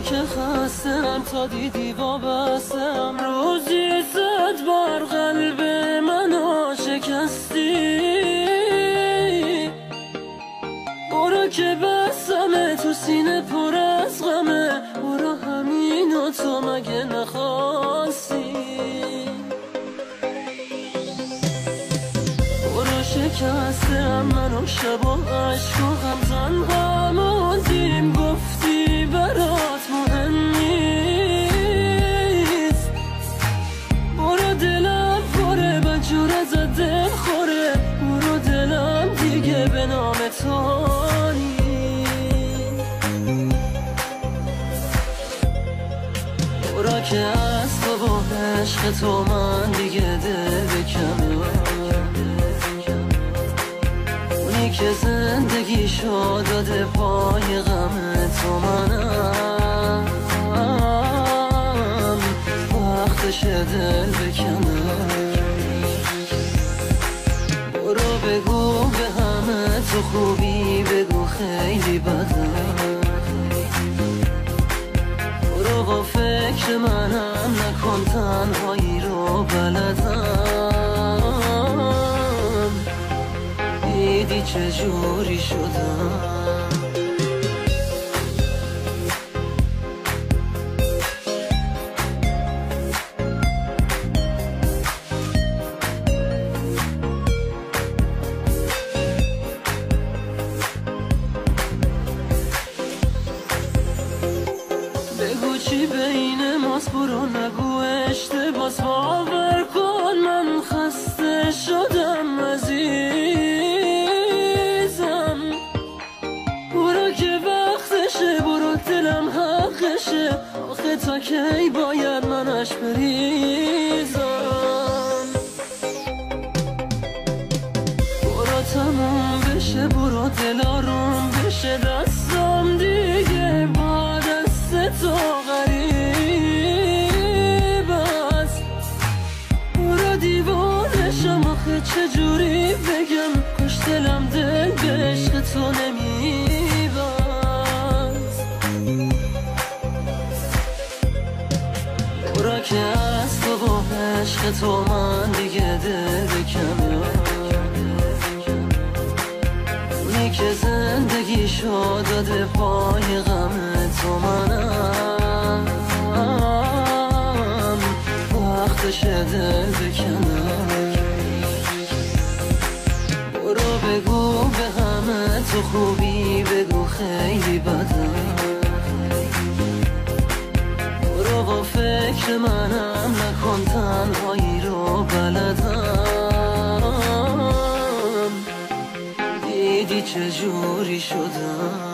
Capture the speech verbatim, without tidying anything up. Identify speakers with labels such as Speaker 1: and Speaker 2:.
Speaker 1: که خستم تا دیدی وابستم، روزی زد بر قلب منو شکستی. برو که بسمه تو سینه پر از غمه، برو همینو تو مگه نخواستی. برو شکستم منو شب و عشق و غم تنها موندیم، گفتی برات مهم نیست. برو دلم خوره بجور ازت دل خوره، برو دلم دیگه به نام تو نیست. برو که از تو و عشق تو من دیگه دل بکنم، اونی که زندگی شد داده پای غم تو منم، وقتش دل بکنم. برو بگو به همه تو خوبی، بگو خیلی بدم. برو با فکر منم نکن تنهایی رو بلدم، دیدی چجوری شدم. بگو چی بین ماست، برو نگو اشتباس، باور کن من خسته شدم عزیزم. برو که وقتشه، برو دلم حقشه، آخه تا کی باید منش بریزم. برو تموم بشه، برو دل آروم بشه، دستم دیگه با دست تو غریب است. برو دیوانشم آخه چجوری بگم، کاش دلم دل به عشق تو نمیبست. برو که از تو و عشق تو من دیگه دل بکنم، اونی که زندگی شد داده پای غم تو منم، وقتش دل بکنم. برو بگو به همه تو خوبی، بگو خیلی بدم. برو با فکر منم نکن تنهایی رو بلدم، دیدی چجوری شدم.